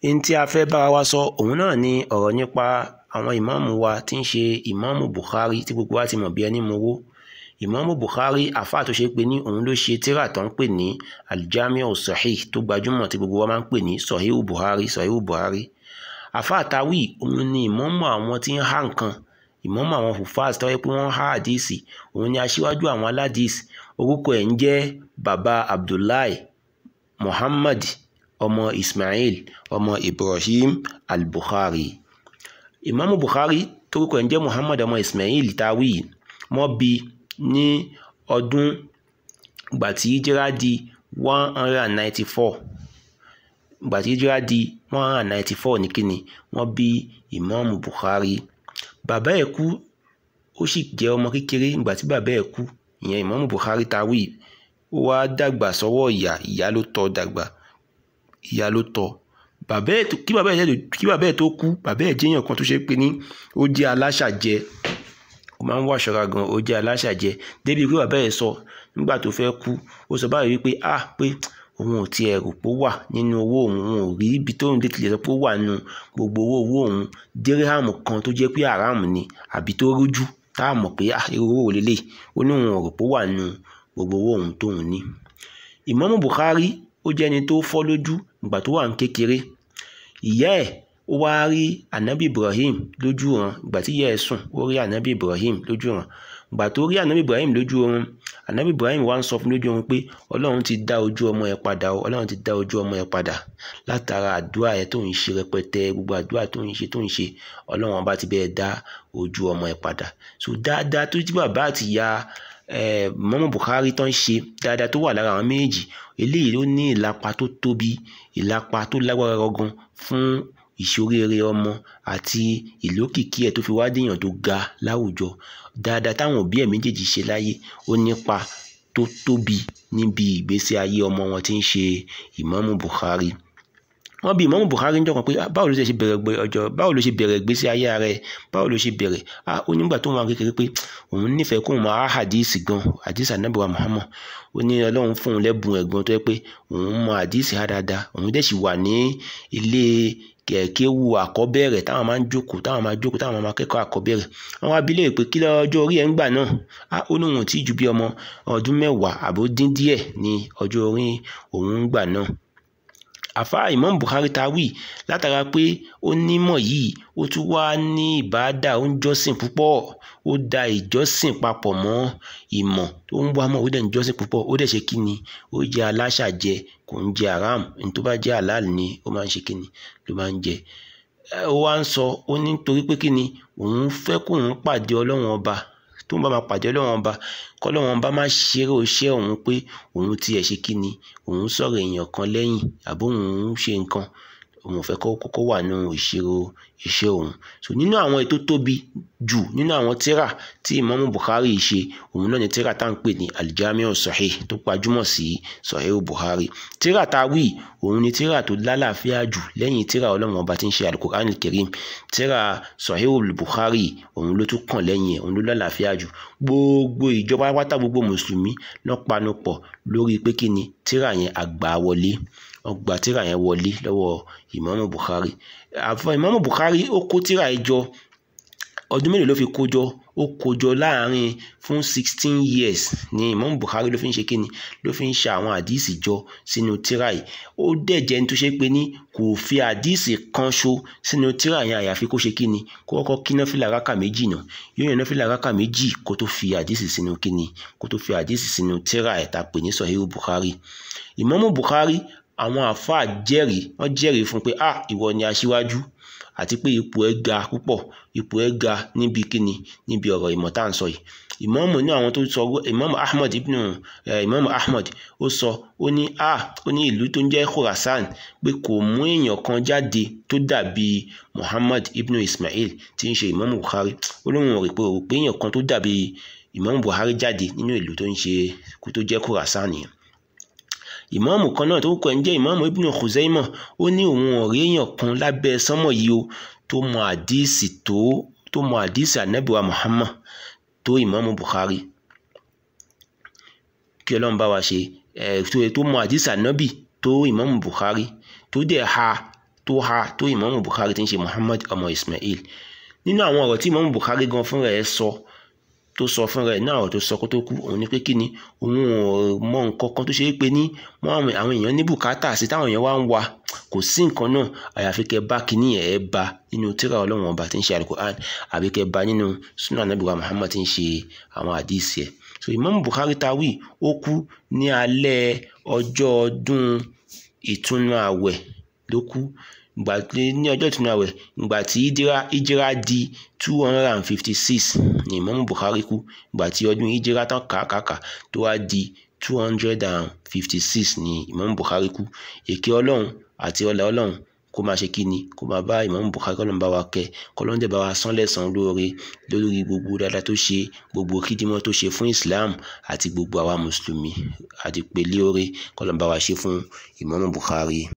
Ohun tí a fẹ́ bára wa sọ òun náà ni ọ̀rọ̀ nípa àwọn ìmáàmù wa tí ń ṣe ìmáàmù Bukhari tí gbogbo wa ti mọ̀ bí ẹni mowó. Ìmáàmù Bukhari àfáà tó ṣe pé ní òun ló ṣe tírà tó ń pè ní Al-Jami'u Sahih tó gbajúmọ̀ tí gbogbo wa máa ń pè ní Sahihu Bukhari. Àfáà táwí òun ni ìmáàmù àwọn tí ń há nǹkan, ìmáàmù àwọn hufaz tó yẹ pé wọ́n há àdíìsì, òun ni aṣíwájú àwọn aládìísì. Orúkọ ẹ̀ ń jẹ́ Baba Abdullahi Muhammad ọmọ Ismail ọmọ Ibrahim al-Bukhari. Ìmáàmù Bukhari torúkọ ẹ̀ ń jẹ́ Muhammad ọmọ Ismail táwí wọ́n bí ní ọdún ìgbà tí hijira di 194. Ìgbà tí hijira di 194 ní kíni wọ́n bí Ìmáàmù Bukhari. Bàbá ẹ̀ kú ó sì jẹ́ ọmọ kékeré. Ìgbà tí bàbá ẹ̀ kú ìyẹn Ìmáàmù Bukhari táwí ó wá dàgbà sọ́wọ́ ìyá ló tọ́ dàgbà, ìyá ló tọ́. Kí bàbá ẹ̀ tó kú, bàbá ẹ̀ jẹ́yàn kan tó ṣe pé ní ó jẹ́ aláṣàjẹ, ó máa ń wà ṣọ́ra gan, ó jẹ́ aláṣàjẹ débi pé bàbá ẹ̀ sọ nígbà tó fẹ́ kú, ó sọ báyìí wípé pé òun ò tiẹ̀ rò pé ó wà nínú owó òun, òun ò rí ibi tóun lè tilẹ̀ sọ pé ó wà nínú gbogbo owó òun díríhàmù kan tó jẹ́ pé haram ni àbí tó rújú tá a mọ̀ pé irú owó lélẹ̀, ó ní òun ò rò pé ó wà nínú gbogbo owó òun tóun ní. Ìmáàmù Bukhari ó jẹ́ ẹni tó fọ́ lójú ìgbà tó wà ní kékeré. Ìyá ẹ̀ ó wá rí ànábì Ibrahim lójú ọ̀run. Ìgbà tí ìyá ẹ̀ sùn ó rí ànábì Ibrahim lójú ọ̀run. Ìgbà tó rí ànábì Ibrahim lójú ọ̀run, ànábì Ibrahim wá ń sọ fún lójú ọ̀run pé Ọlọ́run ti dá ojú ọmọ ẹ̀ padà o, Ọlọ́run ti dá ojú ọmọ ẹ̀ padà látara àdúrà ẹ̀ tó ń ṣe rẹpẹtẹ, gbogbo àdúrà tó ń ṣe Ọlọ́run ọba ti bẹ́ẹ̀ dá ojú ọmọ ẹ̀ padà. So dáadáa tó ti bàbá àti ìyá Ìmáàmù Bukhari tó ń ṣe dáadáa tó wà lára àwọn méjì, eléyìí ló ní ìlapa tó tóbi, ìlapa tó lágbára rọgan fún ìṣoríire ọmọ àti ìlókìkí ẹ̀ tó fi wá déèyàn tó ga láwùjọ. Dáadáa táwọn òbí ẹ̀ méjèèjì ṣe láyé ó nípa tó tóbi níbi ìgbésí ayé ọmọ wọn tí ń ṣe Ìmáàmù Bukhari. Wọ́n bí Ìmáàmù Bukhari ń jọkàn pé báwo ló ṣe bẹ̀rẹ̀ ìgbésí ayé ara ẹ̀, báwo ló ṣe bẹ̀rẹ̀. Ó nígbà tó wà kékeré pé òun nífẹ̀ẹ́ kóun máa hadisi gan, hadisi Ànábì wa Muhammad. Ó ní Ọlọ́run fún òun lẹ́bùn ẹ̀gbọ́n tó yẹ pé òun mọ hadisi ha dáadáa. Òun dẹ̀ sì wà ní ilé kéwú àkọ́bẹ̀rẹ̀ táwọn máa kẹ́kọ̀ọ́ àkọ́bẹ̀rẹ̀. Wọ́n wá bi léèrè pé kí lọ́jọ́ orí ẹ̀ ń gbà náà. Ó ní òun tí ju bí ọmọ ọdún 10 àbó dín díẹ̀ ní ọjọ́ orí òun ń gbà náà. Àfáà Imam Bukhari táwí látara pé ó nímọ̀ yìí, ó tún wá ní ìbádà, ó ń jọ́sìn púpọ̀, ó da ìjọ́sìn papọ̀ mọ́ ìmọ̀ tó ń wá mọ́, ó dẹ̀ ń jọ́sìn púpọ̀, ó dẹ̀ ṣe kíni, ó jẹ́ aláṣàjẹ, kò ń jẹ haram, ní tó bá jẹ́ halal ni ó máa ń ṣe kíni ló máa ń jẹ. Ó wá ń sọ, ó ní torí pé kíni òun fẹ́ kóun pàdé Ọlọ́run ọba, tó ń bá máa pàdé Ọlọ́run ọba kọ́lọ́run ọba má ṣeré iṣẹ́ òun pé òun tiẹ̀ ṣe kíni, òun sọ̀rọ̀ èèyàn kan lẹ́yìn àbó òun ṣe nǹkan, òun fẹ́ kọ́kọ́ wà nínú ìṣirò iṣẹ́ òun. So nínú àwọn ètò tóbi jù nínú àwọn tírà tí Ìmáàmù Bukhari ṣe, òun náà ni tírà tá à ń pè ní Al-Jami'u Sahih tó gbajúmọ̀ sí Sahihu Bukhari. Tírà táwí òun ni tírà tó lálàáfíà jù lẹ́yìn tírà Ọlọ́run ọba tí ń ṣe Al-Qur'an Al-Karim. Tírà Sahihu Bukhari òun ló tún kàn lẹ́yìn ẹ̀, òun ló lálàáfíà jù. Gbogbo ìjọba pátá, gbogbo mùsùlùmí ló panupọ̀ lórí pé kíni tírà yẹn àgbà wọlé, ọgbà tírà yẹn wọlé lọ́wọ́ Ìmáàmù Bukhari. Ìmáàmù Bukhari ó kó tírà ẹ̀ jọ, ọdún mélòó ló fi kó jọ? Ó kó jọ láàrin fún 16 years ni Ìmáàmù Bukhari ló fi ń ṣe kíni, ló fi ń ṣe àwọn àdíìsì jọ sínú tírà yìí. Ó dẹ̀ jẹ́ ní tó ṣe pé ní kò fi àdíìsì kan ṣo sínú tírà yẹn àyàfi kó ṣe kíni, kó kọ́kọ́ kí náfìlà rákà méjì náà, yóò yàn náfìlà rákà méjì kó tó fi àdíìsì sínú kíni, kó tó fi àdíìsì sínú tírà ẹ̀ tá pè ní Sahihu Bukhari. Ìmáàmù Bukhari àwọn àfáà jẹ́rìí, wọ́n jẹ́rìí fún pé ìwọ ni aṣíwájú àti pé ipò ẹ̀ ga púpọ̀, ipò ẹ̀ ga níbi kíni, níbi ọ̀rọ̀ ìmọ̀ tá à ń sọ yìí. Ìmáàmù ní àwọn tó sọ, Imam Ahmad ó sọ, ó ní ìlú tó ń jẹ́ Khurasan pé kò mú èèyàn kan jáde tó dàbí Muhammad ibn Ismail tí ń ṣe Ìmáàmù Bukhari. Ó lóun rò pé èèyàn kan tó dàbí Ìmáàmù Bukhari jáde nínú ìlú tó jẹ́ Khurasan nìyẹn. Ìmáàmù kan náà tó kọ ẹ̀ ń jẹ́ Ìmáàmù Ibn Khuzaimah, ó ní òun ọ̀rẹ́ èèyàn kan lábẹ́ sánmọ̀ yìí o tó mọ àdíìsì Ànábì wa Muhammad tó Ìmáàmù Bukhari. Kí Ọlọ́run bá wa ṣe tó mọ àdíìsì Ànábì tó Ìmáàmù Bukhari tó dẹ̀ ha tó ha tó Imam Bukhari tí ń ṣe Muhammad ọmọ Ismail. Nínú àwọn ọ̀rọ̀ tí Imam Bukhari gan fúnra ẹ̀ sọ tó sọ fúnra ẹ̀ náà ọ̀rọ̀ tó sọ kó tó kú òun ni pé kí ni òun ò mọ nǹkan kan tó ṣe é pé ní àwọn èèyàn ní bùkátà sí táwọn èèyàn wá ń wá kò sí nǹkan náà àyàfi kẹ́ bá kíní ẹ̀ bá nínú tírà Ọlọ́run ọba tí ń ṣe Al-Quran àbí kẹ́ bá nínú Sunnah Nabi wa Muhammad tí ń ṣe àwọn àdìsí ẹ̀. So Imam Bukhari tawi ó kú ní alẹ́ ọjọ́ ọdún ìtúnu àwẹ̀ ló kú ní ọjọ́ ìtúnu àwẹ̀ ìgbà tí ìjírá di 256 ní Imam Bukhari kú ìgbà tí ọdún ìjírá tán kàkàkà tó wá di 256 ní Imam Bukhari kú. Èké Ọlọ́run àti ọlá Ọlọ́run kó máa ṣe kí ni kó máa bá Imam Bukhari kọ́ ló ń bá wa kẹ́ kọ́ ló ń dẹ̀ bá wa san lẹ́san lóore lórí gbogbo dáadáa tó ṣe gbogbo kídímọ́ tó ṣe fún Islam àti gbogbo àwa mùsùlùmí àti pèlè oore kọ́ ló ń bá wa ṣe fún Imam Bukhari.